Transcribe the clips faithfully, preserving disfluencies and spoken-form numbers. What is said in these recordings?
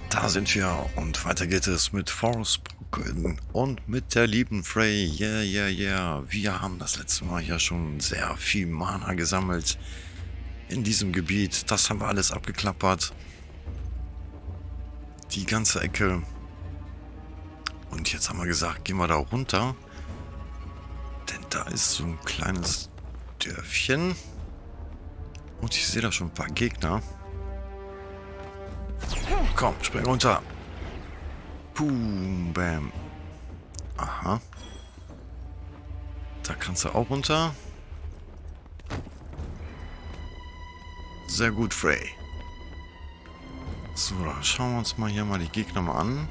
Da sind wir und weiter geht es mit Forspoken und mit der lieben Frey. Yeah, yeah, yeah. Wir haben das letzte Mal ja schon sehr viel Mana gesammelt in diesem Gebiet. Das haben wir alles abgeklappert. Die ganze Ecke. Und jetzt haben wir gesagt, gehen wir da runter. Denn da ist so ein kleines Dörfchen. Und ich sehe da schon ein paar Gegner. Komm, spring runter. Boom, bam. Aha. Da kannst du auch runter. Sehr gut, Frey. So, dann schauen wir uns mal hier mal die Gegner mal an.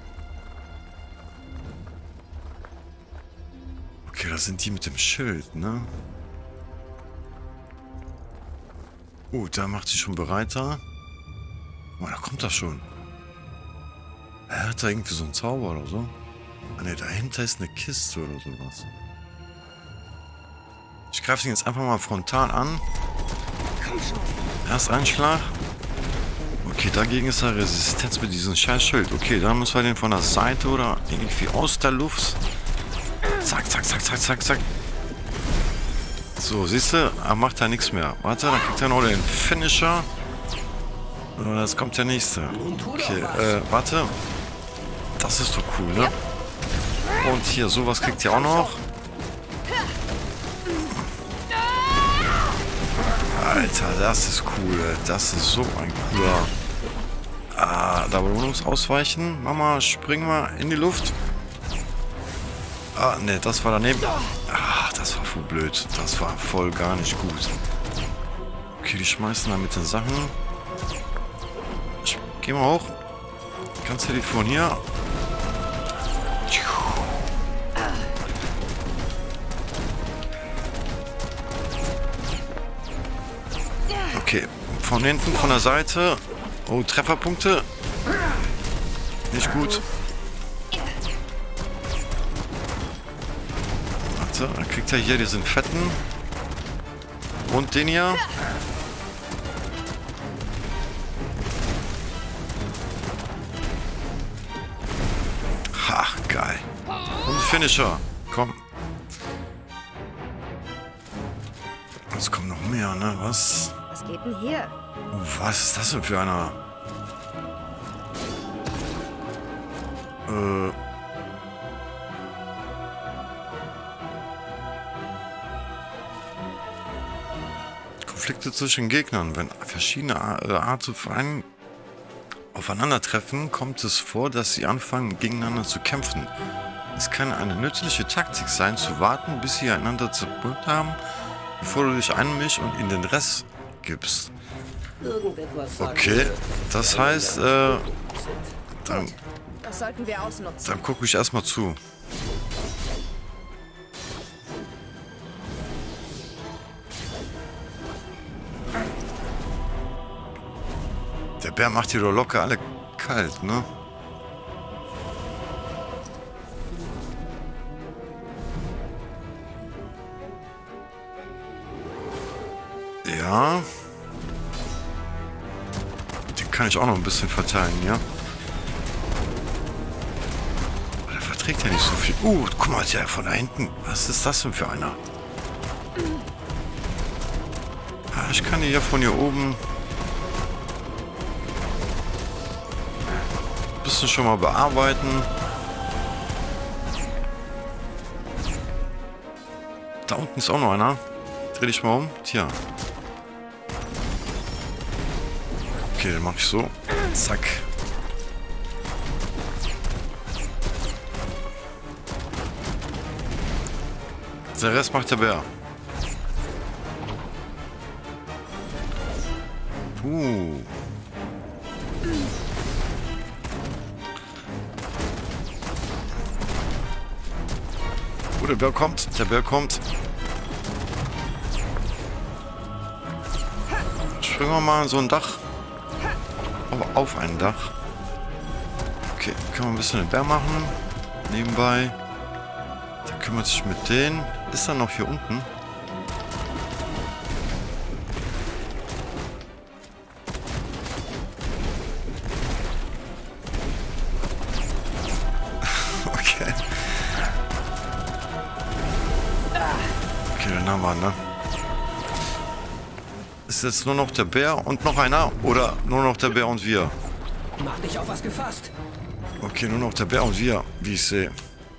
Okay, das sind die mit dem Schild, ne? Oh, da macht sie schon bereiter. Oh, da kommt das schon. Er hat da irgendwie so einen Zauber oder so. Ah ne, dahinter ist eine Kiste oder sowas. Ich greife ihn jetzt einfach mal frontal an. Erst ein Schlag. Okay, dagegen ist er Resistenz mit diesem Scheißschild. Okay, dann müssen wir den von der Seite oder irgendwie aus der Luft. Zack, zack, zack, zack, zack, zack. So, siehst du, er macht da nichts mehr. Warte, dann kriegt er noch den Finisher. Und jetzt kommt der nächste. Okay, äh, warte. Das ist doch cool, ne? Und hier, sowas kriegt ihr auch noch. Alter, das ist cool. Das ist so ein cooler... Ah, da wollen wir uns ausweichen. Mama, springen wir in die Luft. Ah, ne, das war daneben. Ah, das war voll blöd. Das war voll gar nicht gut. Okay, die schmeißen da mit den Sachen. Ich, geh mal hoch. Kannst du die von hier... Okay, von hinten, von der Seite. Oh, Trefferpunkte. Nicht gut. Warte, dann kriegt er hier diesen fetten. Und den hier. Ha, geil. Und Finisher. Komm. Es kommt noch mehr, ne? Was? Was geht denn hier? Oh, was ist das denn für einer? Äh. Konflikte zwischen Gegnern. Wenn verschiedene Arten zu Vereinen aufeinandertreffen, kommt es vor, dass sie anfangen, gegeneinander zu kämpfen. Es kann eine nützliche Taktik sein, zu warten, bis sie einander zerbrüllt haben, bevor du dich einmischst und ihnen den Rest gibst. Okay, das heißt, äh, dann, Das sollten wir ausnutzen. dann gucke ich erstmal zu. Der Bär macht hier doch locker alle kalt, ne? Ja. Den kann ich auch noch ein bisschen verteilen, ja. Aber der verträgt ja nicht so viel. Uh, guck mal, der von da hinten. Was ist das denn für einer? Ah, ich kann die ja von hier oben ein bisschen schon mal bearbeiten. Da unten ist auch noch einer. Dreh dich mal um. Tja. Okay, dann mache ich so. Zack. Der Rest macht der Bär. Puh. Oh, der Bär kommt. Der Bär kommt. Springen wir mal so ein Dach. Aber auf ein Dach. Okay, können wir ein bisschen den Bär machen. Nebenbei. Der kümmert sich mit denen. Ist er noch hier unten? Okay. Okay, dann haben wir, ne? Ist jetzt nur noch der Bär und noch einer? Oder nur noch der Bär und wir? Mach dich auf was gefasst. Okay, nur noch der Bär und wir, wie ich sehe.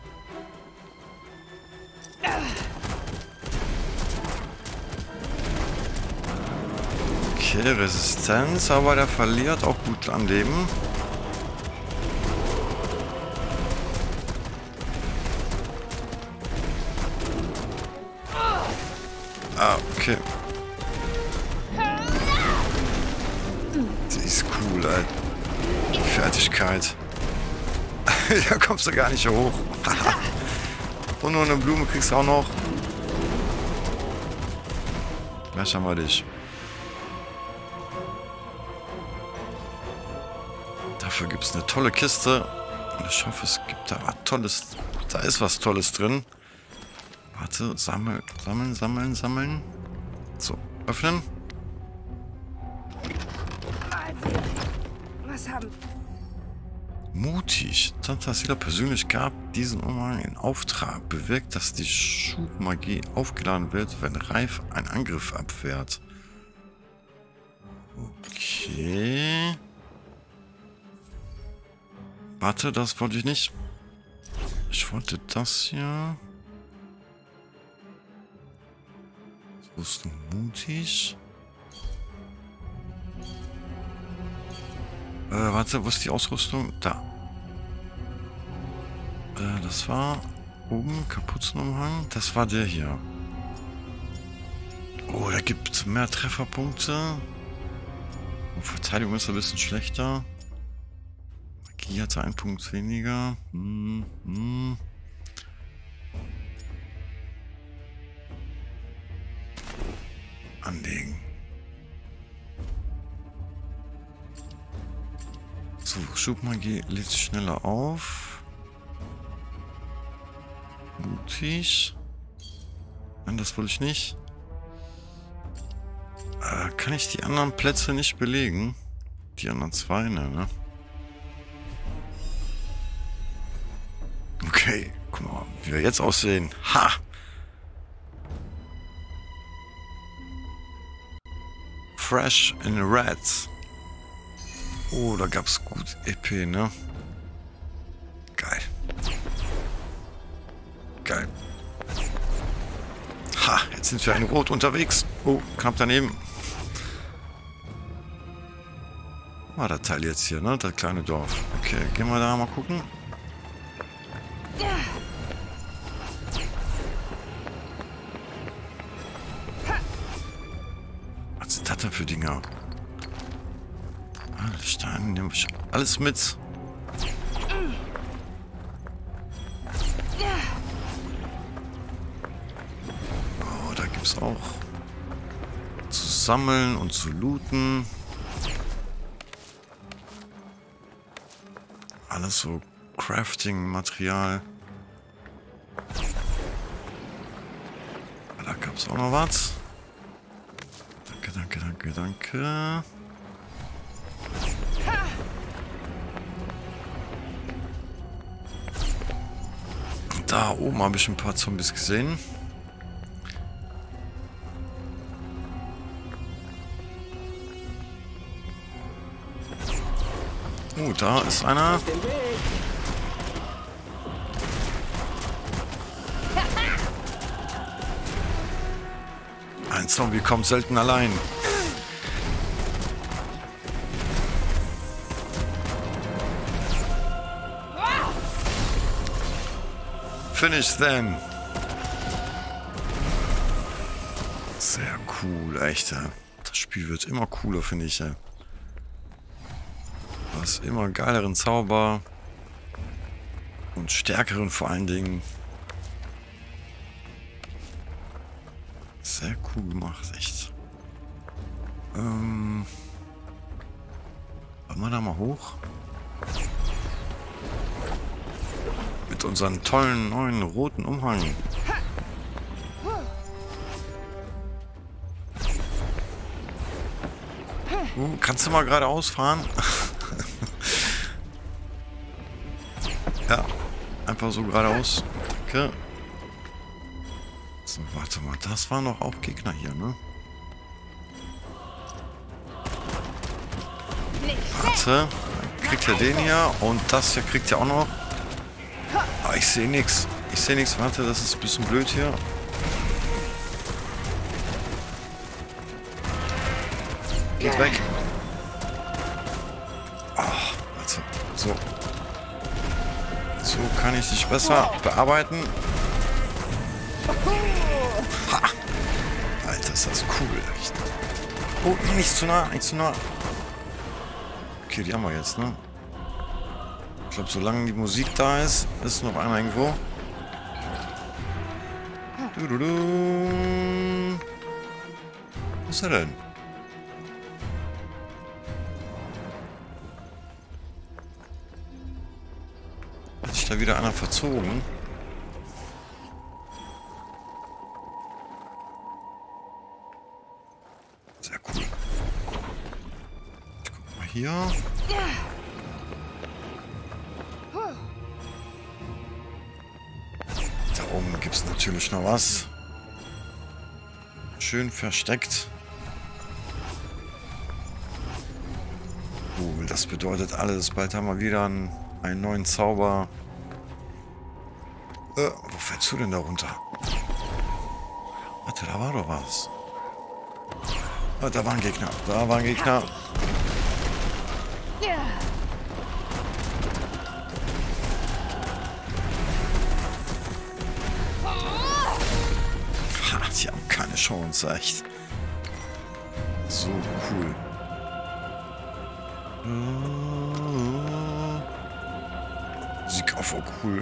Okay, Resistenz, aber der verliert auch gut an Leben. Ah, okay. Die ist cool, ey. Die Fertigkeit. Da kommst du gar nicht hoch. Und nur eine Blume kriegst du auch noch. Gleich haben wir dich. Dafür gibt es eine tolle Kiste. Und ich hoffe, es gibt da was Tolles. Da ist was Tolles drin. Warte, sammeln, sammeln, sammeln, sammeln. So, öffnen. Was haben... Mutig. Tantasila persönlich gab diesen Umhang in Auftrag. Bewirkt, dass die Schubmagie aufgeladen wird, wenn Reif einen Angriff abwehrt. Okay. Warte, das wollte ich nicht. Ich wollte das hier. Rüstung mutig. Äh, warte, wo ist die Ausrüstung? Da. Äh, das war oben, Kapuzenumhang. Das war der hier. Oh, da gibt es mehr Trefferpunkte. Und Verteidigung ist ein bisschen schlechter. Magie hatte einen Punkt weniger. Hm, hm. Anlegen. So, Schubmagie lädt sich schneller auf. Mutig. Nein, das wollte ich nicht. Äh, kann ich die anderen Plätze nicht belegen? Die anderen zwei, ne? ne? Okay, guck mal, wie wir jetzt aussehen. Ha! Fresh in Reds. Oh, da gab's gut E P, ne? Geil. Geil. Ha, jetzt sind wir in Rot unterwegs. Oh, knapp daneben. War der Teil jetzt hier, ne? Das kleine Dorf. Okay, gehen wir da mal gucken. Was sind das denn für Dinger? Alle Steine nehme ich alles mit. Oh, da gibt es auch zu sammeln und zu looten. Alles so Crafting-Material. Da gab es auch noch was. Danke, danke, danke, danke. Da oben habe ich ein paar Zombies gesehen. Oh, da ist einer. Ein Zombie kommt selten allein. Finish them. Sehr cool, echt. Ja. Das Spiel wird immer cooler, finde ich. Ja. Du hast immer geileren Zauber und stärkeren vor allen Dingen. Sehr cool gemacht, echt. Ähm, wollen wir da mal hoch? Mit unseren tollen neuen roten Umhang. Uh, kannst du mal geradeaus fahren? Ja. Einfach so geradeaus. Danke. So, warte mal. Das waren doch auch Gegner hier, ne? Warte. Dann kriegt er den hier. Und das hier kriegt er auch noch. Ah, ich sehe nichts. Ich sehe nichts. Warte, das ist ein bisschen blöd hier. Geht weg. Ah, warte. So. So kann ich dich besser bearbeiten. Ha. Alter, ist das cool. Echt. Oh, nee, nicht zu nah, nicht zu nah. Okay, die haben wir jetzt, ne? Ich glaube, solange die Musik da ist, ist noch einer irgendwo. Du, du, du. Wo ist er denn? Hat sich da wieder einer verzogen? Sehr cool. Ich guck mal hier. Da oben gibt es natürlich noch was. Schön versteckt. Cool, das bedeutet alles. Bald haben wir wieder einen, einen neuen Zauber. Äh, wo fällst du denn da runter? Warte, da war doch was. Ah, da war ein Gegner. Da war ein Gegner. Ha, die haben keine Chance, echt. So cool. Musik auch voll cool.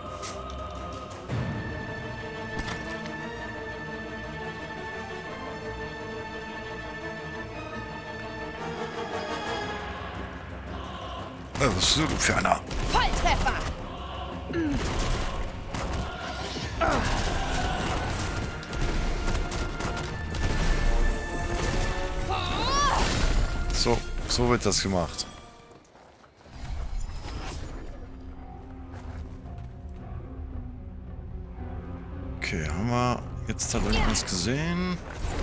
Was bist du für einer? Volltreffer! So, so wird das gemacht. Okay, haben wir jetzt da irgendwas gesehen?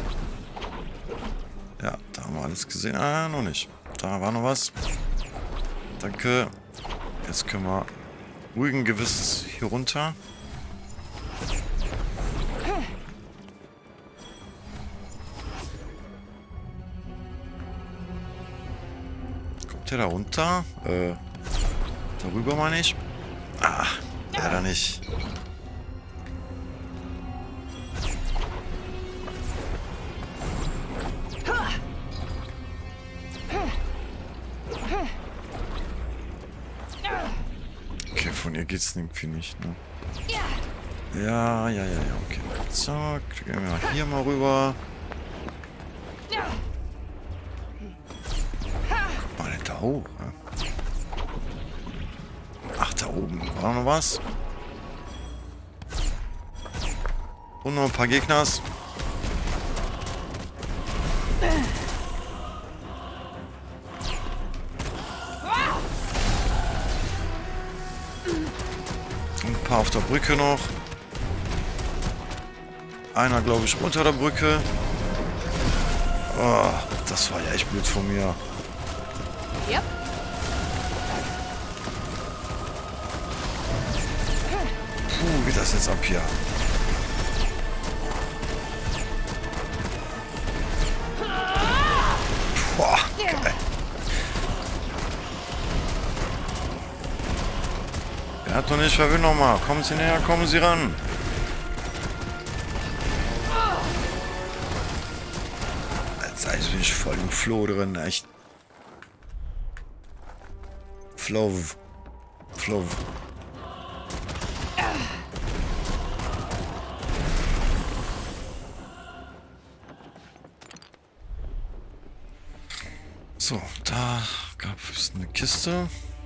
Ja, da haben wir alles gesehen. Ah, noch nicht. Da war noch was. Danke. Jetzt können wir ruhigen Gewissens hier runter. Kommt der da runter? Äh, darüber meine ich. Ah, leider nicht. Von ihr geht's irgendwie nicht, ne? Ja, ja, ja, ja, okay. Zack, gehen wir hier mal rüber. Guck mal da hoch, ne? Ach, da oben war noch was. Und noch ein paar Gegners. Auf der Brücke noch. Einer, glaube ich, unter der Brücke. Oh, das war ja echt blöd von mir. Yep. Puh, geht das jetzt ab hier? Boah, geil. Er hat doch nicht verwirrt nochmal. Kommen Sie näher, kommen Sie ran. Jetzt bin ich voll im Flow drin, echt. Flow. Flow. So, da gab es eine Kiste.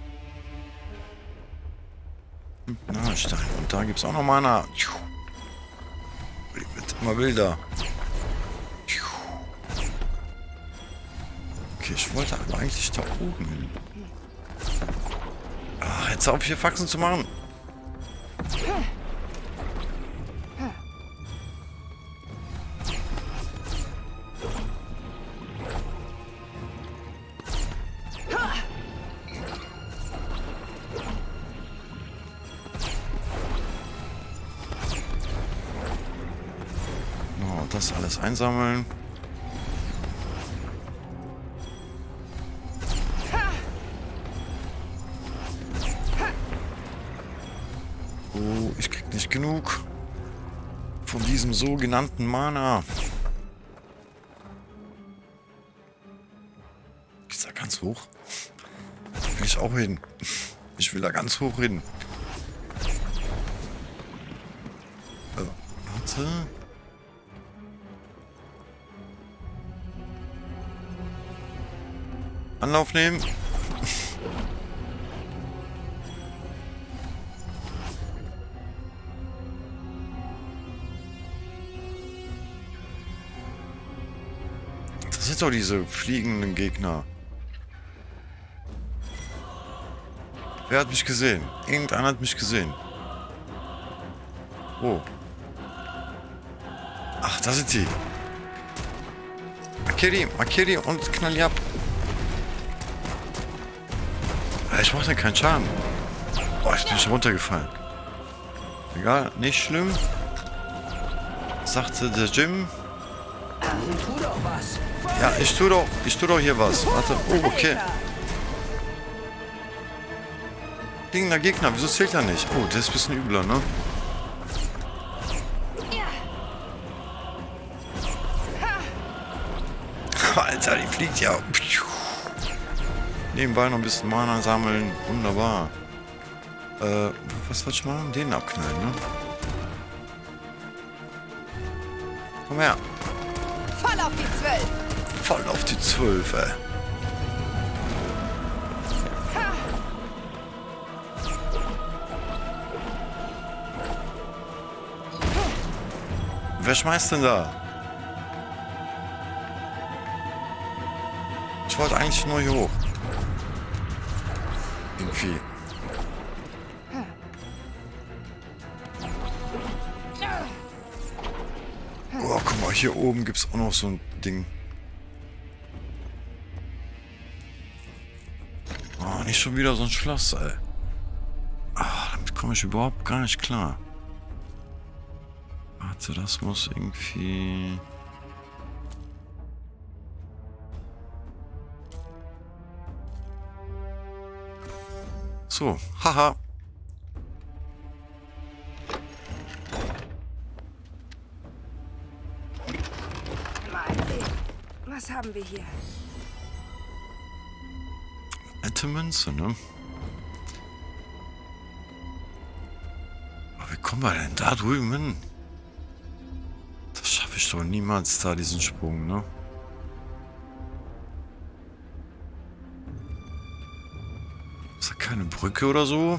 Na, Stein. Und da gibt es auch noch mal eine. Die wird immer wilder. Okay, ich wollte aber eigentlich da oben hin. Ah, jetzt auf hier Faxen zu machen. das alles einsammeln. Oh, ich krieg nicht genug von diesem sogenannten Mana. Ist da ganz hoch? Will ich auch hin. Ich will da ganz hoch hin. Äh, warte. Anlauf nehmen. Das sind doch diese fliegenden Gegner. Wer hat mich gesehen? Irgendeiner hat mich gesehen. Oh. Ach, da sind die. Markier die, markier die und knall die ab. Ich mach da keinen Schaden. Boah, jetzt bin ich runtergefallen. Egal, nicht schlimm. Sagte der Jim. Tu doch was. Ja, ich tu doch, ich tu doch hier was. Warte, oh, okay. Fliegender Gegner, wieso zählt er nicht? Oh, der ist ein bisschen übler, ne? Alter, die fliegt ja. Nebenbei noch ein bisschen Mana sammeln. Wunderbar. Äh, was wollte ich machen? Den abknallen, ne? Komm her. Voll auf die Zwölf. Voll auf die Zwölf, ey. Wer schmeißt denn da? Ich wollte eigentlich nur hier hoch. Irgendwie. Oh, guck mal, hier oben gibt es auch noch so ein Ding. Oh, nicht schon wieder so ein Schloss, ey. Ah, damit komme ich überhaupt gar nicht klar. Warte, das muss irgendwie... So, haha. Mal sehen. Was haben wir hier? Alte Münze, ne? Aber wie kommen wir denn da drüben hin? Das schaffe ich doch niemals da, diesen Sprung, ne? Ist da keine Brücke oder so?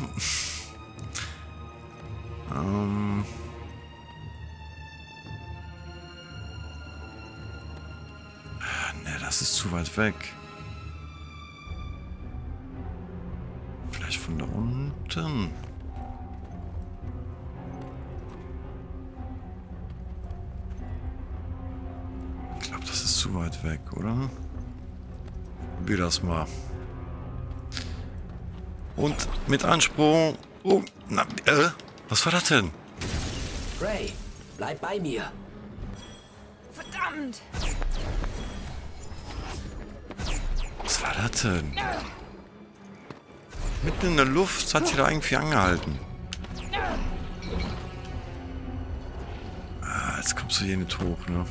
ähm... Ne, das ist zu weit weg. Vielleicht von da unten. Ich glaube, das ist zu weit weg, oder? Probier das mal. Und mit Ansprung. Oh, na, äh, was war das denn? Ray, bleib bei mir. Verdammt! Was war das denn? Mitten in der Luft hat sie da irgendwie angehalten. Ah, jetzt kommst du hier nicht hoch, ne?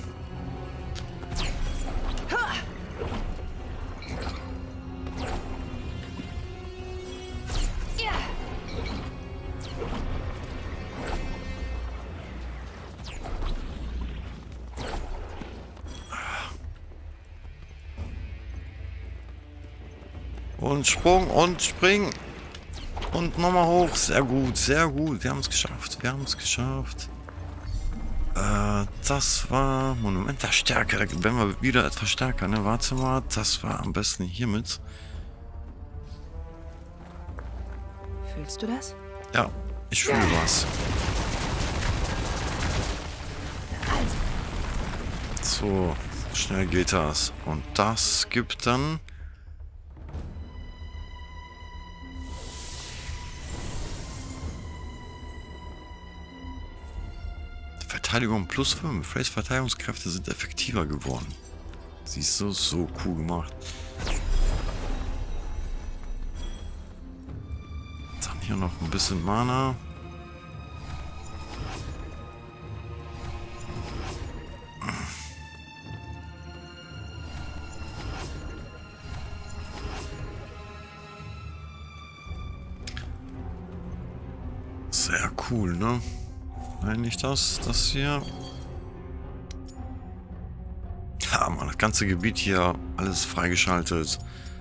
Und Sprung und Spring. Und nochmal hoch. Sehr gut, sehr gut. Wir haben es geschafft. Wir haben es geschafft. Äh, das war Monument der Stärke. Da werden wir wieder etwas stärker, ne? Warte mal. Das war am besten hiermit. Fühlst du das? Ja, ich fühle was. So, schnell geht das. Und das gibt dann... Verteidigung plus fünf. Freys Verteidigungskräfte sind effektiver geworden. Siehst du, so cool gemacht. Dann hier noch ein bisschen Mana. Sehr cool, ne? Nein, nicht das. Das hier. Ja, man, das ganze Gebiet hier, alles freigeschaltet.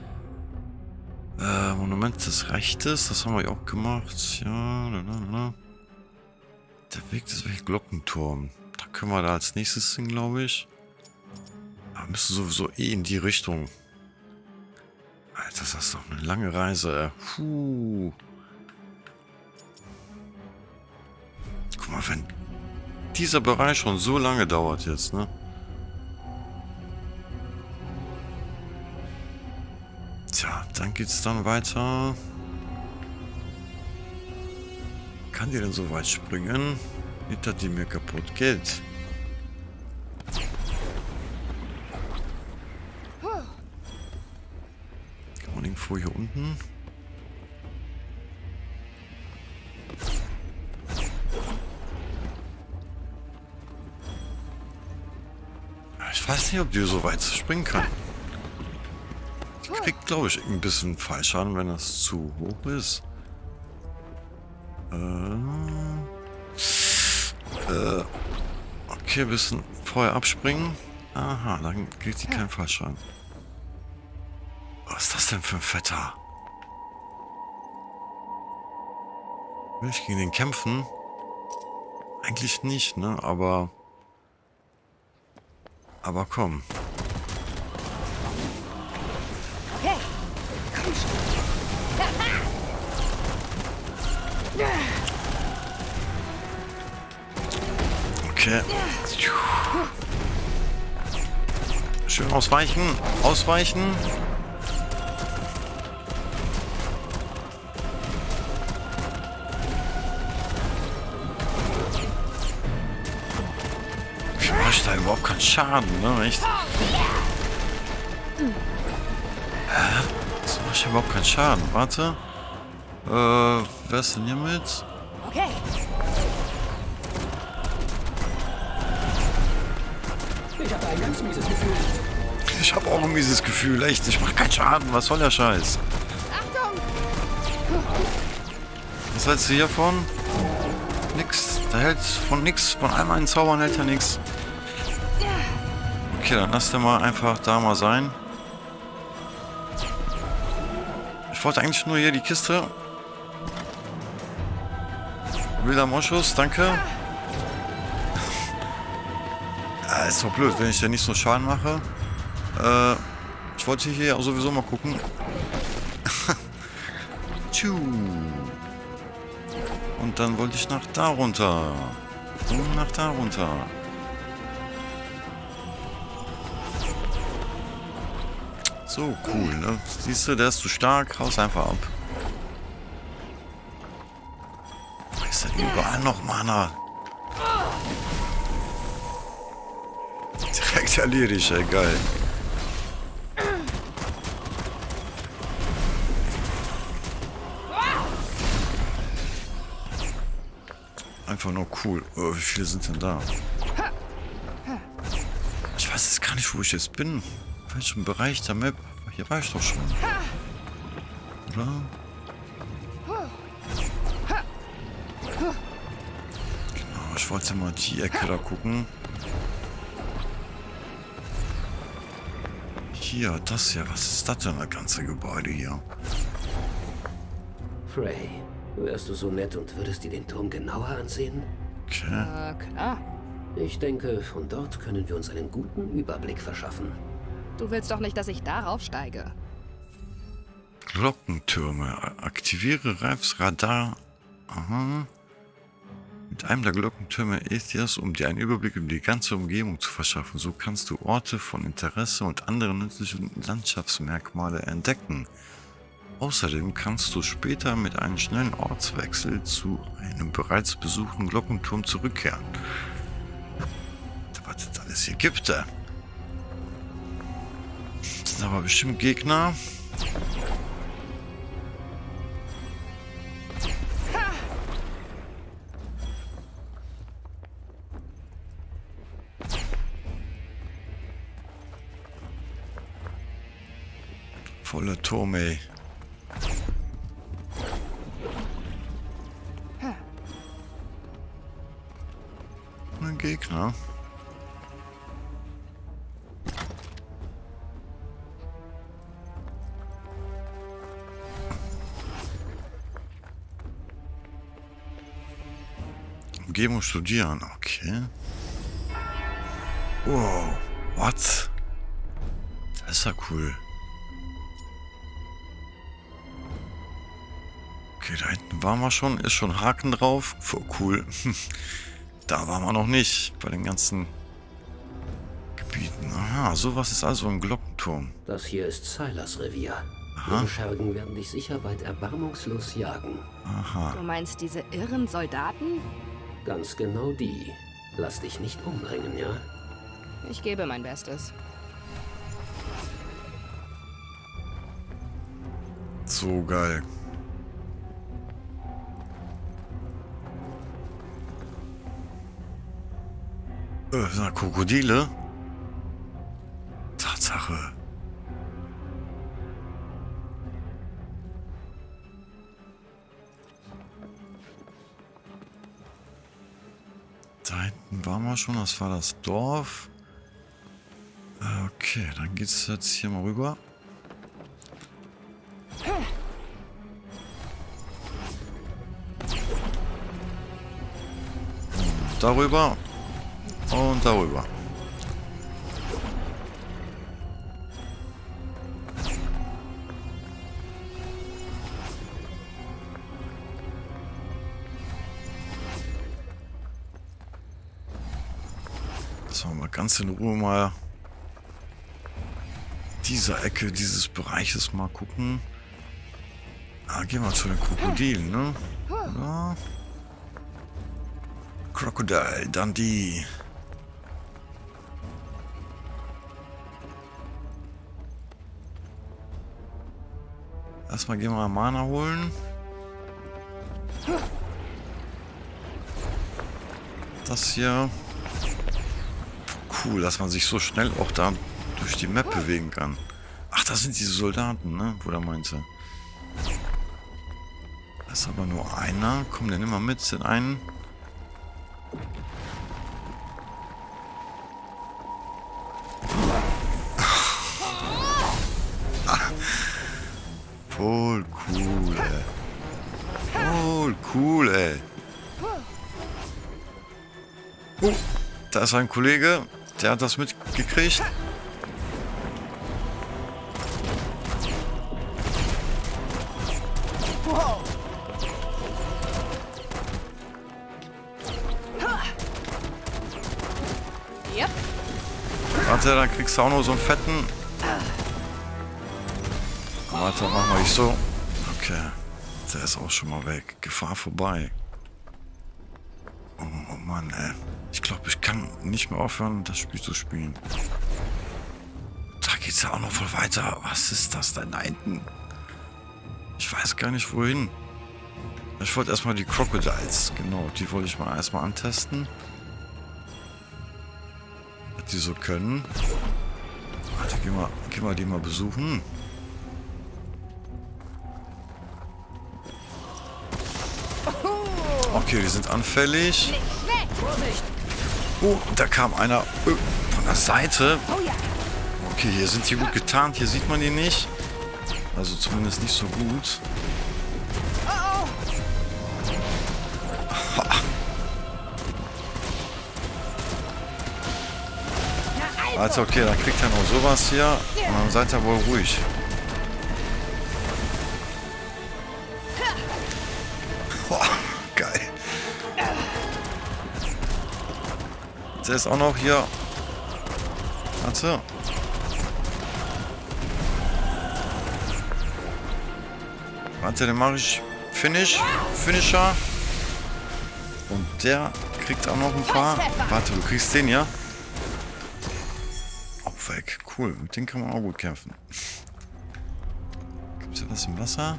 Äh, Monument des Rechtes, das haben wir ja auch gemacht. Ja, la, la, la. Der Weg des Glockenturm. Da können wir da als nächstes hin, glaube ich. Da müssen sowieso eh in die Richtung. Alter, das ist doch eine lange Reise. Puh. Guck mal, wenn dieser Bereich schon so lange dauert jetzt, ne? Tja, dann geht's dann weiter. Kann die denn so weit springen? Nicht, dass die mir kaputt geht. Kann man irgendwo hier unten? Ich weiß nicht, ob die so weit springen kann. Die kriegt, glaube ich, ein bisschen Fallschaden, wenn das zu hoch ist. Äh, äh, okay, ein bisschen vorher abspringen. Aha, dann kriegt sie keinen Fallschaden. Was ist das denn für ein Vetter? Will ich gegen den kämpfen? Eigentlich nicht, ne? Aber... Aber komm. Okay, komm schon. Okay. Schön ausweichen. Ausweichen. Ich mache da überhaupt keinen Schaden, ne? Echt? Hä? Das macht überhaupt keinen Schaden. Warte. Äh, wer ist denn hier mit? Okay. Ich habe ein ganz mieses Gefühl. Ich habe auch ein mieses Gefühl, echt. Ich mache keinen Schaden. Was soll der Scheiß? Achtung! Was hältst du hiervon? Nix. Da hält von nix. Von allem einen Zaubern hält er nix. Okay, dann lass der mal einfach da mal sein. Ich wollte eigentlich nur hier die Kiste. Wilder Moschus, danke. Ja, ist doch blöd, wenn ich ja nicht so Schaden mache. Äh, ich wollte hier sowieso mal gucken. Tschu. Und dann wollte ich nach da runter. Und nach da runter. So, cool, ne? Siehst du, der ist zu stark. Haus einfach ab. Ist denn überall noch Mana? Direkt erledigt, ey, geil. Einfach nur cool. Oh, wie viele sind denn da? Ich weiß jetzt gar nicht, wo ich jetzt bin. In welchem Bereich der Map? Hier war ich doch schon. Oder? Genau, ich wollte mal die Ecke da gucken. Hier, das hier. Was ist das denn, das ganze Gebäude hier? Frey, wärst du so nett und würdest dir den Turm genauer ansehen? Okay. Äh, klar. Ich denke, von dort können wir uns einen guten Überblick verschaffen. Du willst doch nicht, dass ich darauf steige. Glockentürme. Aktiviere Ralfs Radar. Aha. Mit einem der Glockentürme Aethias, um dir einen Überblick über die ganze Umgebung zu verschaffen. So kannst du Orte von Interesse und andere nützliche Landschaftsmerkmale entdecken. Außerdem kannst du später mit einem schnellen Ortswechsel zu einem bereits besuchten Glockenturm zurückkehren. Das hier gibt er. Das sind aber bestimmt Gegner. Voller Turm, ey. Ein Gegner. Umgebung studieren, okay. Wow, what? Das ist ja cool. Okay, da hinten waren wir schon, ist schon Haken drauf. Voll cool. Da waren wir noch nicht, bei den ganzen Gebieten. Aha, sowas ist also ein Glockenturm. Das hier ist Silas Revier. Aha. Ihre Schergen werden dich sicher bald erbarmungslos jagen. Aha. Du meinst diese irren Soldaten? Ganz genau die. Lass dich nicht umbringen, ja? Ich gebe mein Bestes. So geil. Äh, das sind Krokodile? Tatsache. Da hinten waren wir schon, das war das Dorf. Okay, dann geht's jetzt hier mal rüber. Darüber und darüber. Das wollen wir ganz in Ruhe mal dieser Ecke dieses Bereiches mal gucken. Ah, gehen wir zu den Krokodilen, ne? Ja. Crocodile Dundee. Erstmal gehen wir Mana holen. Das hier. Cool, dass man sich so schnell auch da durch die Map bewegen kann. Ach, das sind diese Soldaten, ne? Wo der meinte. Das ist aber nur einer. Komm, den nimm mal mit, den einen. Voll cool, ey. Voll cool, ey. Oh, da ist ein Kollege, der hat das mitgekriegt. Yep. Warte, dann kriegst du auch noch so einen fetten. Warte, machen wir nicht so. Okay. Der ist auch schon mal weg. Gefahr vorbei. Oh, oh Mann, ey. Ich glaube, ich kann nicht mehr aufhören, das Spiel zu spielen. Da geht's ja auch noch voll weiter. Was ist das denn da hinten? Ich weiß gar nicht, wohin. Ich wollte erstmal die Crocodiles. Genau, die wollte ich mal erstmal antesten. Was die so können. Warte, gehen wir, gehen wir die mal besuchen. Okay, die sind anfällig. Oh, da kam einer oh, von der Seite. Okay, hier sind die gut getarnt. Hier sieht man die nicht. Also zumindest nicht so gut. Also okay, dann kriegt er noch sowas hier. Und dann seid ihr wohl ruhig. Boah, geil. Der ist auch noch hier. Warte. Warte, den mache ich Finish. Finisher. Und der kriegt auch noch ein paar. Warte, du kriegst den, ja? cool. Mit denen kann man auch gut kämpfen. Gibt es hier was im Wasser?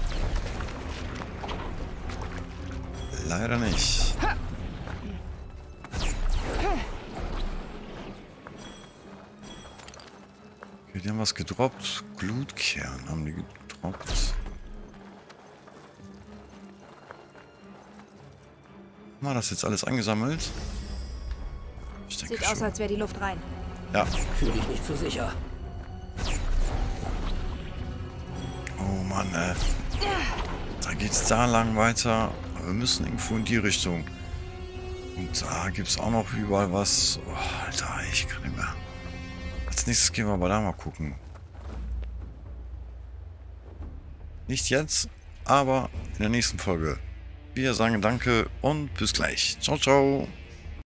Leider nicht. Okay, die haben was gedroppt. Glutkern haben die gedroppt. Haben wir das jetzt alles eingesammelt? Ich denke Sieht aus, schon. als wäre die Luft rein. Ja. Fühle dich nicht so sicher. Oh Mann, ey. Da geht's da lang weiter. Aber wir müssen irgendwo in die Richtung. Und da gibt's auch noch überall was. Oh, Alter, ich kann nicht mehr. Als nächstes gehen wir aber da mal gucken. Nicht jetzt, aber in der nächsten Folge. Wir sagen danke und bis gleich. Ciao, ciao.